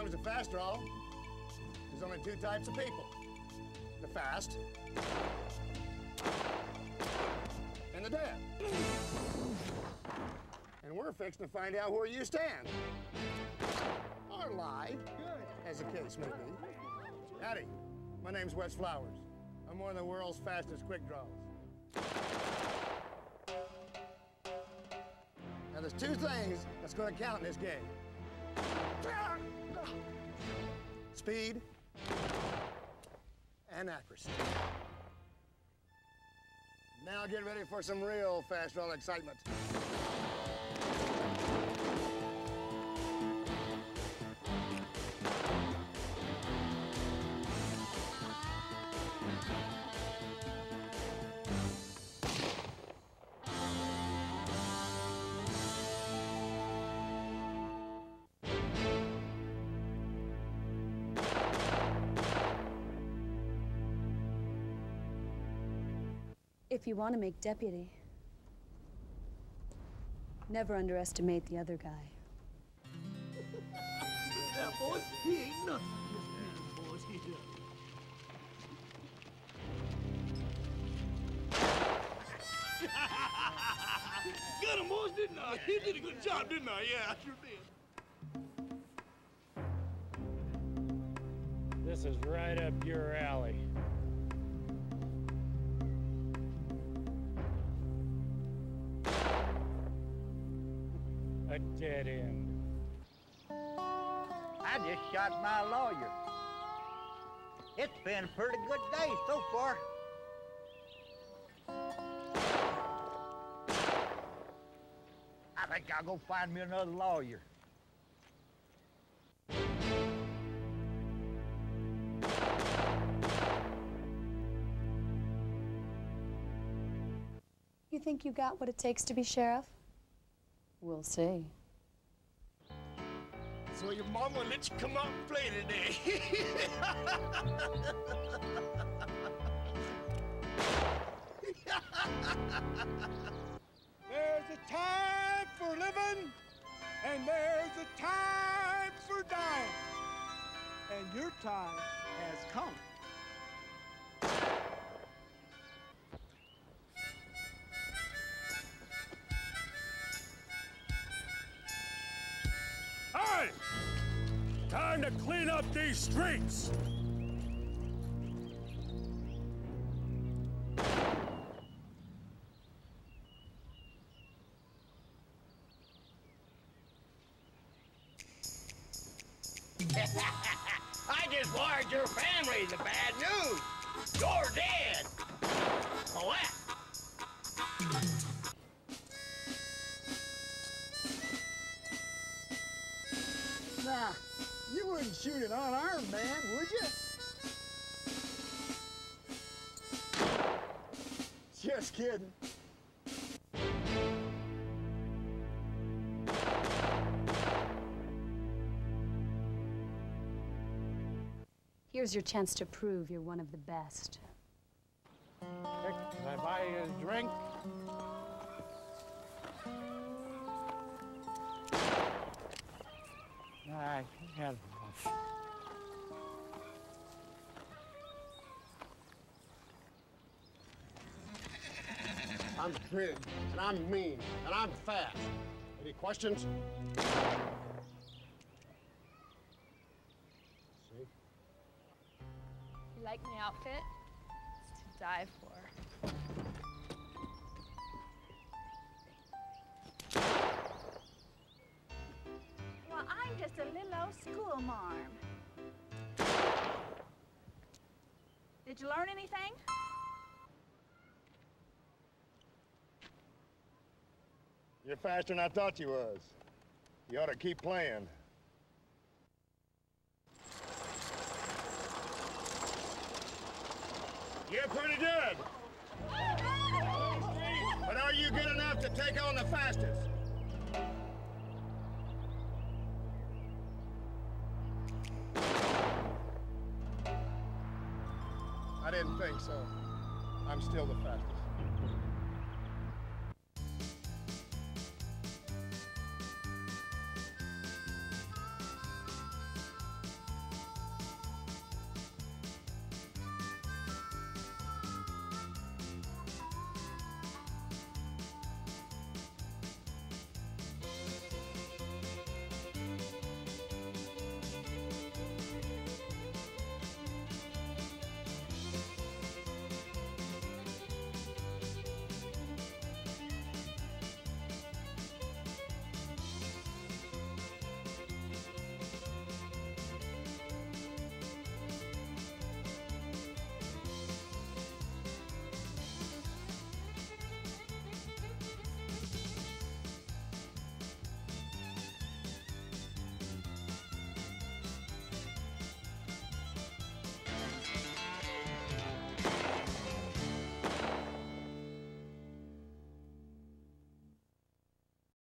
comes to fast draw, there's only two types of people. The fast and the dead. And we're fixing to find out where you stand. Or lie, as the case may be. Howdy, my name's Wes Flowers. I'm one of the world's fastest quick draws. Now there's two things that's gonna count in this game. Speed and accuracy. Now get ready for some real fast draw excitement. If you want to make deputy, never underestimate the other guy. Yeah, boys, he ain't nothing. Boys, he done. Got him, boys, didn't I? He did a good job, didn't I? Yeah, I sure did. This is right up your alley. A dead end. I just shot my lawyer. It's been a pretty good day so far. I think I'll go find me another lawyer. You think you got what it takes to be sheriff? We'll see. So your mama let you come out and play today. There's a time for living, and there's a time for dying. And your time has come. Hey! Time to clean up these streets! I just wired your family the bad news. You're dead. Oh, what? Nah, you wouldn't shoot an unarmed man, would you? Just kidding. Here's your chance to prove you're one of the best. Can I buy you a drink? I had enough. I'm big, and I'm mean, and I'm fast. Any questions? See? You like my outfit? It's to die for. Well, I'm just a little old school marm. Did you learn anything? You're faster than I thought you was. You ought to keep playing. You're pretty good. But are you good enough to take on the fastest? I didn't think so. I'm still the fastest.